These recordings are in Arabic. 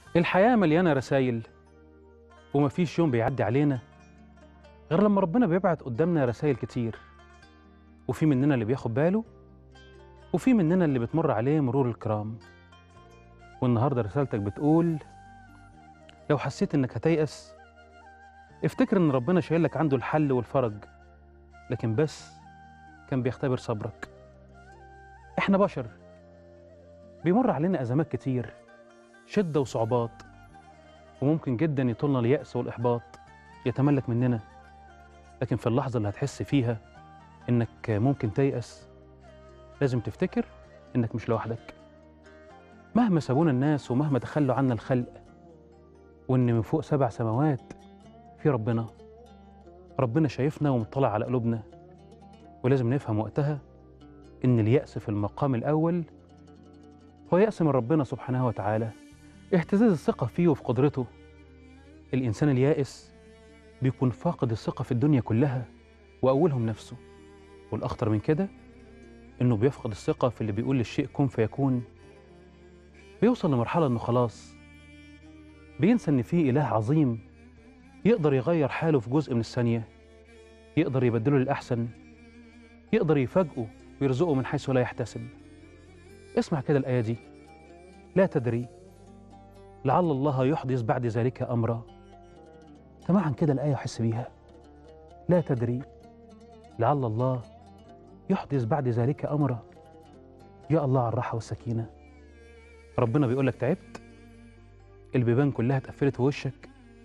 الحياة مليانة رسايل، ومفيش يوم بيعدي علينا غير لما ربنا بيبعت قدامنا رسايل كتير، وفي مننا اللي بياخد باله، وفي مننا اللي بتمر عليه مرور الكرام. والنهاردة رسالتك بتقول: لو حسيت إنك هتيأس، افتكر إن ربنا شايل لك عنده الحل والفرج، لكن بس كان بيختبر صبرك. إحنا بشر، بيمر علينا أزمات كتير، شدة وصعوبات، وممكن جدا يطولنا اليأس والإحباط يتملك مننا. لكن في اللحظة اللي هتحس فيها إنك ممكن تيأس، لازم تفتكر إنك مش لوحدك. مهما سابونا الناس ومهما تخلوا عنا الخلق، وإن من فوق 7 سماوات في ربنا شايفنا ومطلع على قلوبنا. ولازم نفهم وقتها إن اليأس في المقام الأول هو يأس من ربنا سبحانه وتعالى، اهتزاز الثقة فيه وفي قدرته. الإنسان اليائس بيكون فاقد الثقة في الدنيا كلها، وأولهم نفسه. والأخطر من كده إنه بيفقد الثقة في اللي بيقول للشيء كن فيكون. بيوصل لمرحلة إنه خلاص بينسى إن في إله عظيم يقدر يغير حاله في جزء من الثانية، يقدر يبدله للأحسن، يقدر يفاجئه ويرزقه من حيث لا يحتسب. اسمع كده الآية دي: لا تدري لعل الله يحدث بعد ذلك أمرا. سمعا كده الآية وحس بيها: لا تدري لعل الله يحدث بعد ذلك أمرا. يا الله على الراحة والسكينة. ربنا بيقول لك: تعبت، البيبان كلها اتقفلت في وشك،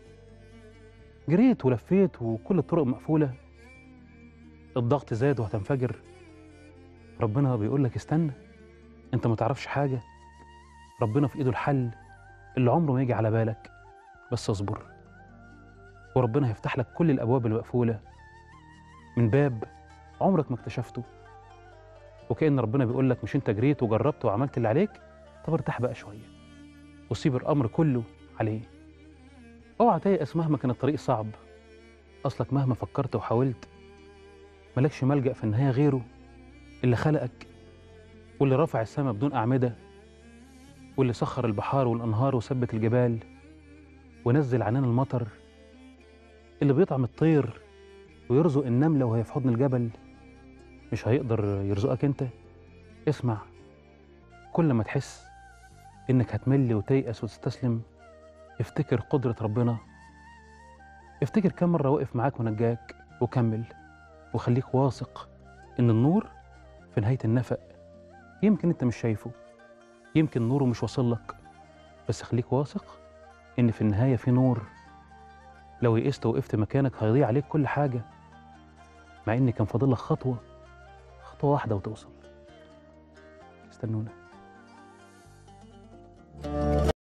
جريت ولفيت وكل الطرق مقفولة، الضغط زاد وهتنفجر. ربنا بيقول لك: استنى، انت ما تعرفش حاجة، ربنا في ايده الحل اللي عمره ما يجي على بالك، بس اصبر. وربنا هيفتح لك كل الابواب المقفولة من باب عمرك ما اكتشفته. وكأن ربنا بيقول لك: مش انت جريت وجربت وعملت اللي عليك؟ طب ارتاح بقى شوية وسيب الامر كله عليه. اوعى تيأس مهما كان الطريق صعب، اصلك مهما فكرت وحاولت ملكش ملجأ في النهاية غيره، اللي خلقك واللي رفع السماء بدون أعمدة، واللي سخر البحار والأنهار وثبت الجبال ونزل عنان المطر، اللي بيطعم الطير ويرزق النملة وهي في حضن الجبل. مش هيقدر يرزقك أنت؟ اسمع، كل ما تحس إنك هتمل وتيأس وتستسلم، افتكر قدرة ربنا، افتكر كم مرة وقف معاك ونجاك، وكمل وخليك واثق إن النور في نهاية النفق. يمكن أنت مش شايفه، يمكن نوره مش واصل لك، بس خليك واثق إن في النهاية في نور. لو يئست وقفت مكانك هيضيع عليك كل حاجة، مع إن كان فاضلك خطوة واحدة وتوصل. استنونا.